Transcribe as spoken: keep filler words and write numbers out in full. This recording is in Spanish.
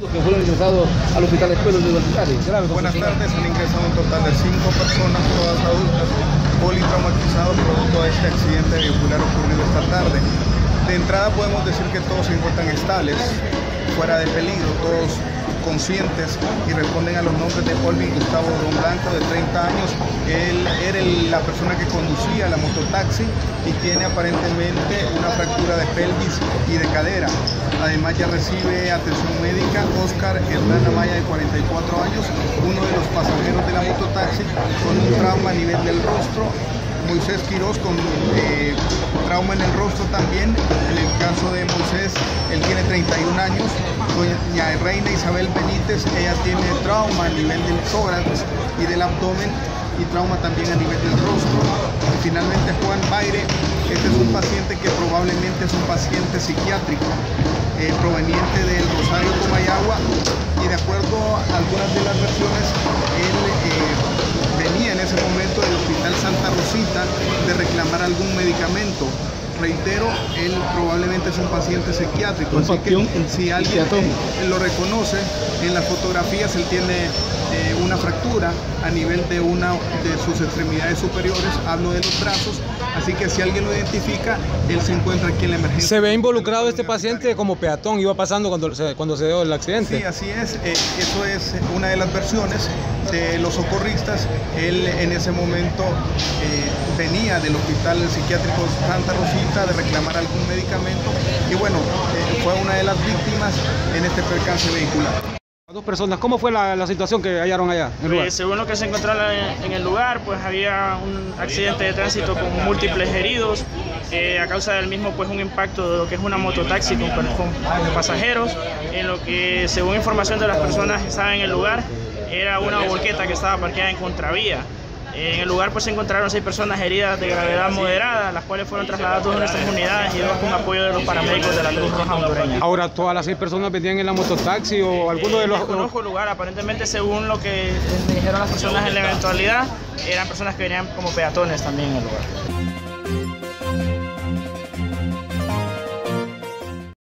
que fueron ingresados al hospital escuela universitario. Buenas tardes, han ingresado un total de cinco personas, todas adultas, politraumatizados producto de este accidente vehicular ocurrido esta tarde. De entrada podemos decir que todos se encuentran estables, fuera de peligro, todos conscientes y responden a los nombres de Olvin Gustavo Don Blanco, de treinta años. Él era el, la persona que conducía la mototaxi y tiene aparentemente una fractura de pelvis y de cadera. Además ya recibe atención médica Oscar Hernán Amaya, de cuarenta y cuatro años, uno de los pasajeros de la mototaxi, con un trauma a nivel del rostro. Moisés Quiroz con eh, trauma en el rostro también. En el caso de Moisés, él tiene treinta y un años. Doña Reina Isabel Benítez, ella tiene trauma a nivel del tórax y del abdomen y trauma también a nivel del rostro. Y finalmente Juan Baire, este es un paciente que probablemente es un paciente psiquiátrico eh, proveniente del Rosario Comayagua, y de acuerdo a algunas de las versiones, él eh, venía en ese momento del Hospital Santa Rosita de reclamar algún medicamento. Reitero, él probablemente es un paciente psiquiátrico, así que si alguien lo reconoce, en las fotografías él tiene eh, una fractura a nivel de una de sus extremidades superiores, hablo de los brazos, así que si alguien lo identifica, él se encuentra aquí en la emergencia. ¿Se ve involucrado este paciente como peatón, iba pasando cuando se, cuando se dio el accidente? Sí, así es, eh, eso es una de las versiones de los socorristas. Él en ese momento eh, venía del Hospital Psiquiátrico Santa Rosita de reclamar algún medicamento y bueno, eh, fue una de las víctimas en este percance vehicular. Dos personas, ¿cómo fue la, la situación que hallaron allá en el lugar? Pues, según lo que se encontraba en, en el lugar, pues había un accidente de tránsito con múltiples heridos, eh, a causa del mismo pues un impacto de lo que es una mototaxi con, con pasajeros, en lo que según información de las personas que estaban en el lugar, era una volqueta que estaba parqueada en contravía. En el lugar pues se encontraron seis personas heridas de gravedad moderada, las cuales fueron trasladadas a nuestras unidades y dos con apoyo de los paramédicos de la Cruz Roja hondureña. Ahora, ¿todas las seis personas venían en la mototaxi o alguno eh, de los...? Desconozco el lugar, aparentemente según lo que me dijeron las personas en la eventualidad, eran personas que venían como peatones también en el lugar.